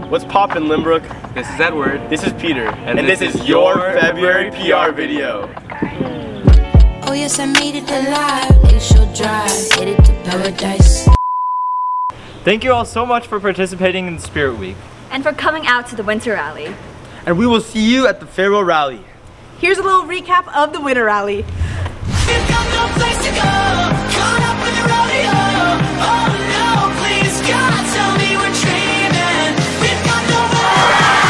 What's poppin', Lynbrook? This is Edward. This is Peter. And this is your February PR video. Oh yes, I made it alive. Glacial Drive, headed to paradise. Thank you all so much for participating in Spirit Week. And for coming out to the Winter Rally. And we will see you at the Farewell Rally. Here's a little recap of the Winter Rally. We've got no place to go, caught up in the rodeo. Oh no, please God, tell me we're dreaming. We've got nowhere to go.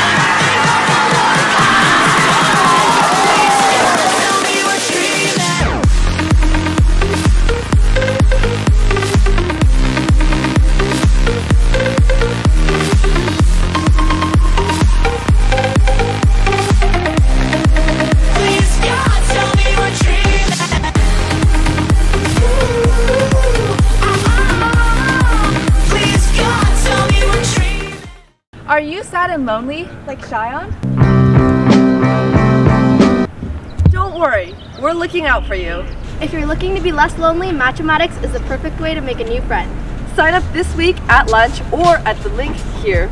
Please God, tell me we're dreaming. Please God, tell me we're dreaming. Please God, tell me we're dreaming. Are you sad and lonely, like Cheyenne? Don't worry, we're looking out for you. If you're looking to be less lonely, Matchematics is the perfect way to make a new friend. Sign up this week at lunch or at the link here.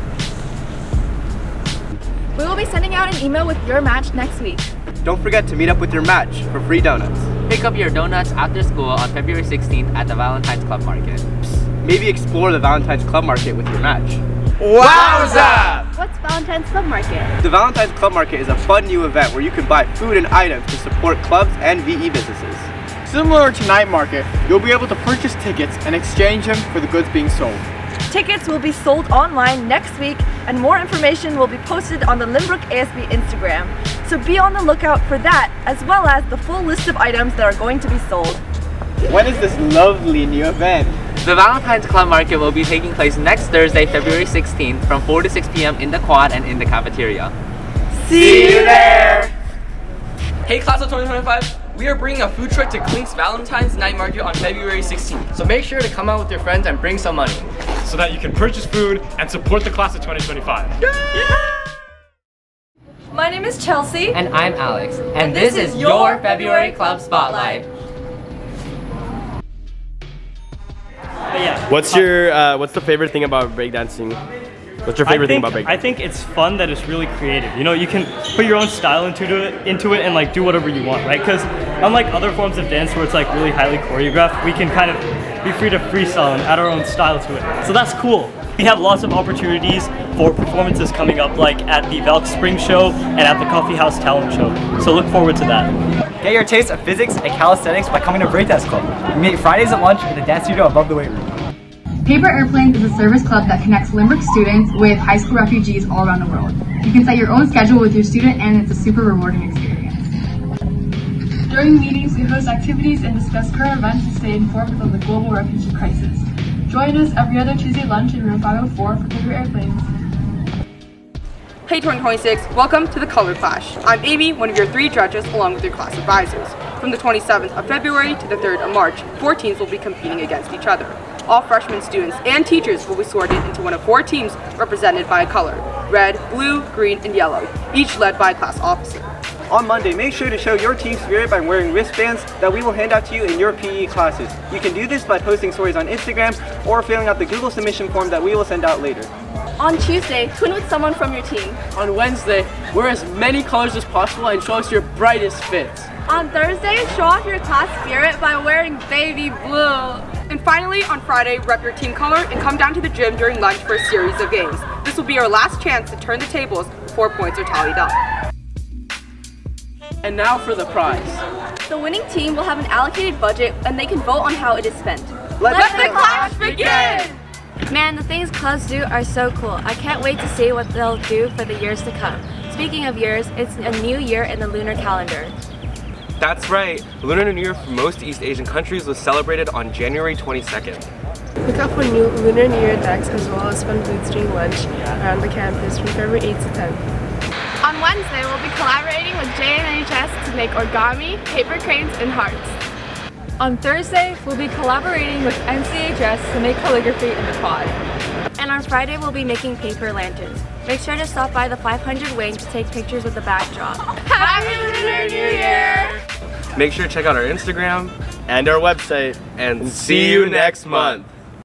We will be sending out an email with your match next week. Don't forget to meet up with your match for free donuts. Pick up your donuts after school on February 16th at the Valentine's Club Market. Maybe explore the Valentine's Club Market with your match. Wowza! What's Valentine's Club Market? The Valentine's Club Market is a fun new event where you can buy food and items to support clubs and VE businesses. Similar to Night Market, you'll be able to purchase tickets and exchange them for the goods being sold. Tickets will be sold online next week, and more information will be posted on the Lynbrook ASB Instagram. So be on the lookout for that, as well as the full list of items that are going to be sold. When is this lovely new event? The Valentine's Club Market will be taking place next Thursday, February 16th from 4 to 6 p.m. in the quad and in the cafeteria. See you there! Hey class of 2025, we are bringing a food truck to Clink's Valentine's Night Market on February 16th. So make sure to come out with your friends and bring some money, so that you can purchase food and support the class of 2025. My name is Chelsea. And I'm Alex. And this is your February Club Spotlight. What's the favorite thing about breakdancing? What's your favorite thing about breakdancing? I think it's fun that it's really creative. You know, you can put your own style into it and like do whatever you want, right? Because unlike other forms of dance where it's like really highly choreographed, we can kind of be free to freestyle and add our own style to it. So that's cool. We have lots of opportunities for performances coming up, like at the Valk Spring Show and at the Coffee House Talent Show. So look forward to that. Get your taste of physics and calisthenics by coming to Breakdance Club. We meet Fridays at lunch in the dance studio above the weight room. Paper Airplanes is a service club that connects Lynbrook students with high school refugees all around the world. You can set your own schedule with your student, and it's a super rewarding experience. During meetings, we host activities and discuss current events to stay informed on the global refugee crisis. Join us every other Tuesday lunch in room 504 for Paper Airplanes. Hey 2026, welcome to the Color Clash. I'm Amy, one of your 3 judges along with your class advisors. From the 27th of February to the 3rd of March, 4 teams will be competing against each other. All freshman students and teachers will be sorted into one of 4 teams represented by a color: red, blue, green, and yellow, each led by a class officer. On Monday, make sure to show your team spirit by wearing wristbands that we will hand out to you in your PE classes. You can do this by posting stories on Instagram or filling out the Google submission form that we will send out later. On Tuesday, twin with someone from your team. On Wednesday, wear as many colors as possible and show us your brightest fits. On Thursday, show off your class spirit by wearing baby blue. And finally, on Friday, rep your team color and come down to the gym during lunch for a series of games. This will be our last chance to turn the tables before points are tallied up. And now for the prize. The winning team will have an allocated budget and they can vote on how it is spent. Let the clash begin! Man, the things clubs do are so cool. I can't wait to see what they'll do for the years to come. Speaking of years, it's a new year in the lunar calendar. That's right. Lunar New Year for most East Asian countries was celebrated on January 22nd. Look out for new Lunar New Year decks as well as fun food stream lunch around the campus from February 8th to 10th. On Wednesday, we'll be collaborating with JNHS to make origami, paper cranes, and hearts. On Thursday, we'll be collaborating with NCHS to make calligraphy in the quad. And on Friday, we'll be making paper lanterns. Make sure to stop by the 500 Wing to take pictures with the backdrop. Happy Lunar New Year! Make sure to check out our Instagram and our website, and see you next month.